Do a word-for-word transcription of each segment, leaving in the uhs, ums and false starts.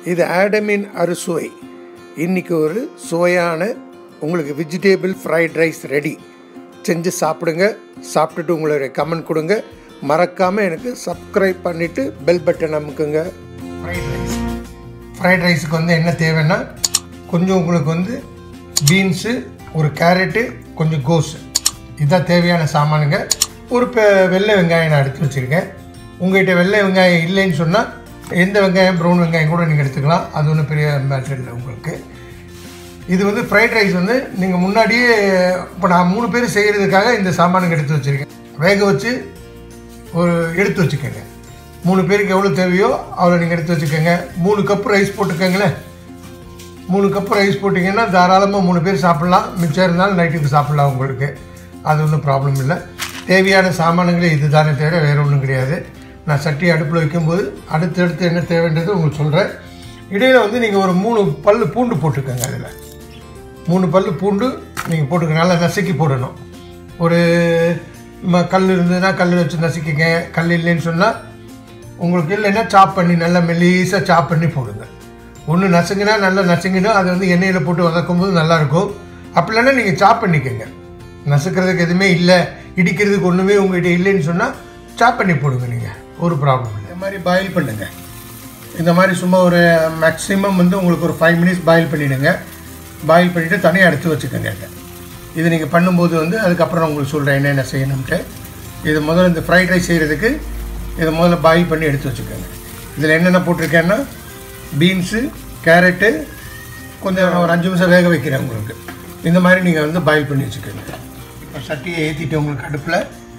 இது ஆடமின் அறுசுவை. இன்றைக்கி ஒரு சுவையான உங்களுக்கு வெஜிடேபிள் ஃப்ரைட் ரைஸ் ரெடி. செஞ்சு சாப்பிடுங்க. சாப்பிட்டுட்டு உங்களுடைய கமெண்ட் கொடுங்க. மறக்காமல் எனக்கு சப்ஸ்கிரைப் பண்ணிவிட்டு பெல் பட்டன் அமுக்குங்க. ஃப்ரைட் ரைஸ் ஃப்ரைட் ரைஸுக்கு வந்து என்ன தேவைன்னா, கொஞ்சம் உங்களுக்கு வந்து பீன்ஸு, ஒரு கேரட்டு, கொஞ்சம் கோஸு, இதுதான் தேவையான சாமானுங்க. ஒரு வெள்ளை வெங்காயம் நான் எடுத்து வச்சுருக்கேன். உங்கள்கிட்ட வெள்ளை வெங்காயம் இல்லைன்னு சொன்னால் எந்த வெங்காயம், ப்ரௌன் வெங்காயம் கூட நீங்கள் எடுத்துக்கலாம். அது ஒன்றும் பெரிய மேட்டர் இல்லை உங்களுக்கு. இது வந்து ஃப்ரைட் ரைஸ் வந்து நீங்கள் முன்னாடியே, இப்போ நான் மூணு பேர் செய்கிறதுக்காக இந்த சாமானுங்க எடுத்து வச்சுருக்கேன். வேக வச்சு ஒரு எடுத்து வச்சுக்கோங்க. மூணு பேருக்கு எவ்வளோ தேவையோ அவ்வளோ நீங்கள் எடுத்து வச்சுக்கோங்க. மூணு கப்பு ரைஸ் போட்டுக்கோங்களேன். மூணு கப்பு ரைஸ் போட்டிங்கன்னா தாராளமாக மூணு பேர் சாப்பிட்லாம். மிச்சம் இருந்தாலும் நைட்டுக்கு சாப்பிட்லாம் உங்களுக்கு. அது ஒன்றும் ப்ராப்ளம் இல்லை. தேவையான சாமானுங்களே இது தானே தவிர வேறு ஒன்றும் கிடையாது. நான் சட்டி அடுப்பில் வைக்கும்போது அடுத்தடுத்து என்ன தேவைன்றது உங்களுக்கு சொல்கிறேன். இடையில் வந்து நீங்கள் ஒரு மூணு பல் பூண்டு போட்டுக்கோங்க. அதில் மூணு பல் பூண்டு நீங்கள் போட்டுக்கங்க. நல்லா நசுக்கி போடணும். ஒரு ம கல் இருந்ததுன்னா கல் வச்சு நசுக்கிங்க. கல் இல்லைன்னு சொன்னால், உங்களுக்கு இல்லைன்னா சாப் பண்ணி நல்லா மெல்லீஸாக சாப் பண்ணி போடுங்க. ஒன்று நசுங்கினா நல்லா நசுங்கினா அது வந்து எண்ணெயில் போட்டு வதக்கும் போது நல்லாயிருக்கும். அப்படி இல்லைன்னா நீங்கள் சாப் பண்ணிக்கோங்க. நசுக்கிறதுக்கு எதுவுமே இல்லை, இடிக்கிறதுக்கு ஒன்றுமே உங்கள்கிட்ட இல்லைன்னு சொன்னால் சாப் பண்ணி போடுங்க. நீங்கள் ஒரு ப்ராப்ளம் இல்லை. இந்த மாதிரி பாயில் பண்ணுங்கள். இந்த மாதிரி சும்மா ஒரு மேக்ஸிமம் வந்து உங்களுக்கு ஒரு ஃபைவ் மினிட்ஸ் பாயில் பண்ணிவிடுங்க. பாயில் பண்ணிவிட்டு தனியாக எடுத்து வச்சுக்கோங்க. இது நீங்கள் பண்ணும்போது வந்து அதுக்கப்புறம் உங்களுக்கு சொல்கிறேன் என்னென்ன செய்யணும்ட்டு. இது முதல்ல இந்த ஃப்ரைட் ரைஸ் செய்கிறதுக்கு இதை முதல்ல பாயில் பண்ணி எடுத்து வச்சுக்கோங்க. இதில் என்னென்ன போட்டிருக்கேன்னா, பீன்ஸு, கேரட்டு, கொஞ்சம் ஒரு அஞ்சு நிமிஷம் வேக வைக்கிறேன் உங்களுக்கு. இந்த மாதிரி நீங்கள் வந்து பாயில் பண்ணி வச்சுக்கோங்க. இப்போ சட்டியை ஏற்றிட்டு உங்களுக்கு அடுப்பில்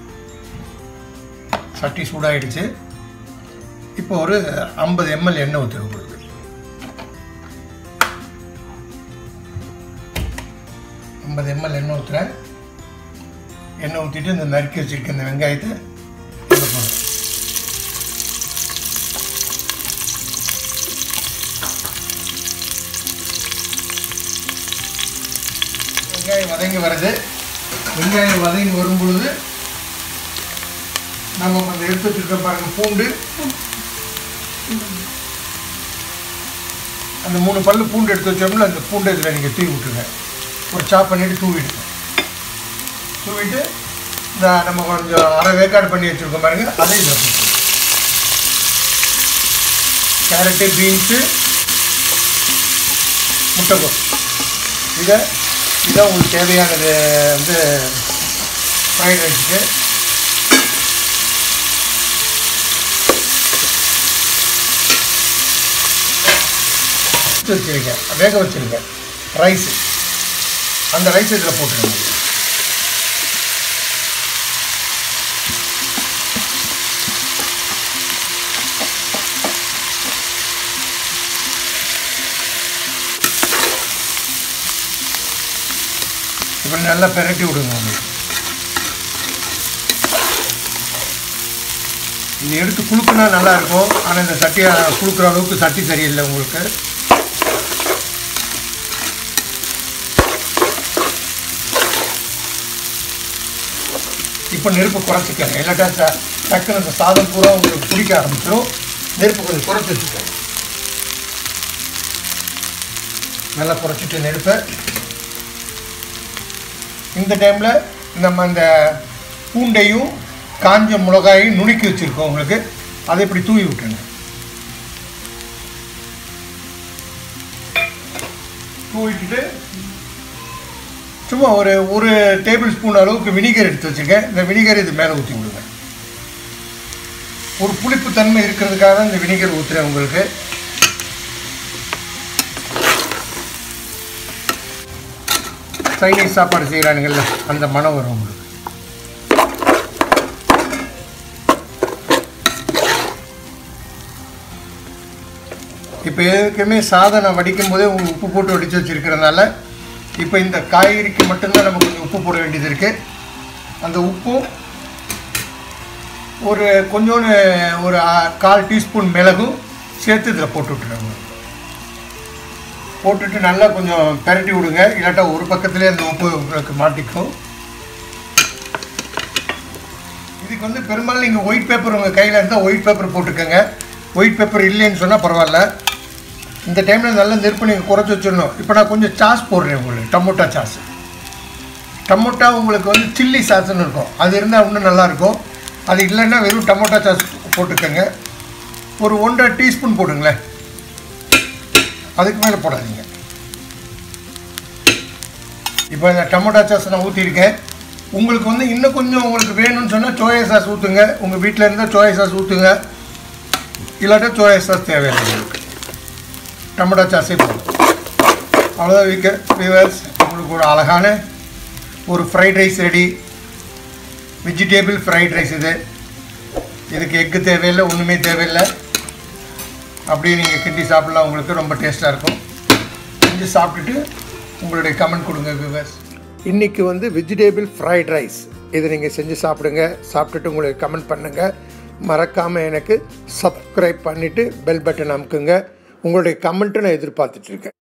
சட்டி சூடாகிடுச்சு. இப்போ ஒரு ஐம்பது எம்எல் எண்ணெய் ஊற்றுறேன் உங்களுக்கு. ஐம்பது எம்எல் எண்ணெய் ஊற்றுறேன். எண்ணெய் ஊற்றிட்டு இந்த நறுக்கி வச்சுருக்க இந்த வெங்காயத்தை இதில் போடுறேன். வெங்காயம் வதங்கி வருது. வெங்காயம் வதங்கி வரும் பொழுது நம்ம அந்த எடுத்து வச்சுருக்க பாருங்க பூண்டு, அந்த மூணு பல்லு பூண்டு எடுத்து வச்சோம்ல, அந்த பூண்டு இதில் நீங்கள் தூவி விட்டுருங்க. ஒரு சாப் பண்ணிவிட்டு தூவிடுங்க. தூவிட்டு இந்த நம்ம கொஞ்சம் அரை வேக்காடு பண்ணி வச்சுருக்கோம் பாருங்க, அதை இதில் போட்டு கேரட்டு, பீன்ஸு, முட்டைக்கோஸ், இதை இதான் உங்களுக்கு தேவையானது வந்து ஃப்ரைட் ரைஸுக்கு. வச்சுருக்கேன், வேக வச்சுருக்கேன் ரைஸு. அந்த ரைஸ் இதில் போட்டுருங்க. இப்படி நல்லா பெரட்டி விடுங்க. உங்களுக்கு இது எடுத்து குளுக்குனா நல்லாயிருக்கும். ஆனால் இந்த சட்டியை குளுக்குற அளவுக்கு சட்டி சரியில்லை உங்களுக்கு. இப்போ நெருப்பு குறைச்சிக்கங்க. இல்லாட்டா ச டக்குன்னு அந்த சாதம் பூரா உங்களுக்கு பிடிக்க ஆரம்பிச்சிடும். நெருப்பு கொஞ்சம் குறைச்சி வச்சுக்கோங்க. நல்லா குறைச்சிட்டு நெருப்பை இந்த டைமில் நம்ம அந்த பூண்டையும் காஞ்ச மிளகாயும் நுணுக்கி வச்சுருக்கோம் உங்களுக்கு, அதை இப்படி தூவி விட்டுருங்க. தூவிட்டுட்டு சும்மா ஒரு ஒரு டேபிள் ஸ்பூன் அளவுக்கு வினிகர் எடுத்து வச்சுருக்கேன். இந்த வினிகர் இது மேலே ஊற்றி விடுங்க. ஒரு புளிப்பு தன்மை இருக்கிறதுக்காக தான் இந்த வினிகர் ஊற்றுறேன் உங்களுக்கு. சைனீஸ் சாப்பாடு செய்கிறானுங்கள்ல, அந்த மனம் வரும் உங்களுக்கு. இப்போ எதுக்குமே சாதம் நான் வடிக்கும் போதே உங்களுக்கு உப்பு போட்டு வடித்து வச்சுருக்கிறதுனால இப்போ இந்த காய்கறிக்கு மட்டும்தான் நம்ம கொஞ்சம் உப்பு போட வேண்டியது இருக்குது. அந்த உப்பும் ஒரு கொஞ்சோன்னு ஒரு கால் டீஸ்பூன் மிளகும் சேர்த்து இதில் போட்டு விட்டுருங்க. போட்டுட்டு நல்லா கொஞ்சம் பெரட்டி விடுங்க. இல்லாட்டா ஒரு பக்கத்துலேயே அந்த உப்பு உங்களுக்கு மாட்டிக்கும். இதுக்கு வந்து பெரும்பாலும் நீங்கள் ஒயிட் பேப்பர் உங்கள் கையில் இருந்தால் ஒயிட் பேப்பர் போட்டுக்கோங்க. ஒயிட் பேப்பர் இல்லைன்னு சொன்னால் பரவாயில்ல. இந்த டைமில் நல்லா நெருப்பு நீங்கள் குறைச்சி வச்சிடணும். இப்போ நான் கொஞ்சம் சாஸ் போடுறேன் உங்களுக்கு, டமோட்டா சாஸ். டமோட்டா உங்களுக்கு வந்து சில்லி சாஸ்ன்னு இருக்கும், அது இருந்தால் இன்னும் நல்லாயிருக்கும். அது இல்லைன்னா வெறும் டமோட்டா சாஸ் போட்டுக்கோங்க. ஒரு ஒன்றரை டீஸ்பூன் போடுங்களேன், அதுக்கு மேலே போடாதீங்க. இப்போ இந்த டமோட்டா சாஸ் நான் ஊற்றிருக்கேன். உங்களுக்கு வந்து இன்னும் கொஞ்சம் உங்களுக்கு வேணும்னு சொன்னால் சோயா சாஸ் ஊற்றுங்க. உங்கள் வீட்டில் இருந்தால் சோயா சாஸ் ஊற்றுங்க, இல்லாட்டா சோயா சாஸ் தேவையில்லை உங்களுக்கு. டமோட்டா சாஸே போதும். அவ்வளோதான் வீக்க வியூவர்ஸ், உங்களுக்கு ஒரு அழகான ஒரு fried rice ready. Vegetable fried rice இது. இதுக்கு எக்கு தேவையில்லை, ஒன்றுமே தேவையில்லை. அப்படியே நீங்கள் கிண்டி சாப்பிட்லாம், உங்களுக்கு ரொம்ப டேஸ்ட்டாக இருக்கும். செஞ்சு சாப்பிட்டுட்டு உங்களுடைய கமெண்ட் கொடுங்க வியூவர்ஸ். இன்றைக்கி வந்து வெஜிடேபிள் ஃப்ரைட் ரைஸ், இதை நீங்கள் செஞ்சு சாப்பிடுங்க. சாப்பிட்டுட்டு உங்களுக்கு கமெண்ட் பண்ணுங்கள். மறக்காமல் எனக்கு சப்ஸ்கிரைப் பண்ணிவிட்டு பெல் பட்டன் அமுக்குங்க. உங்களுடைய கமெண்ட்டை நான் எதிர்பார்த்துட்ருக்கேன்.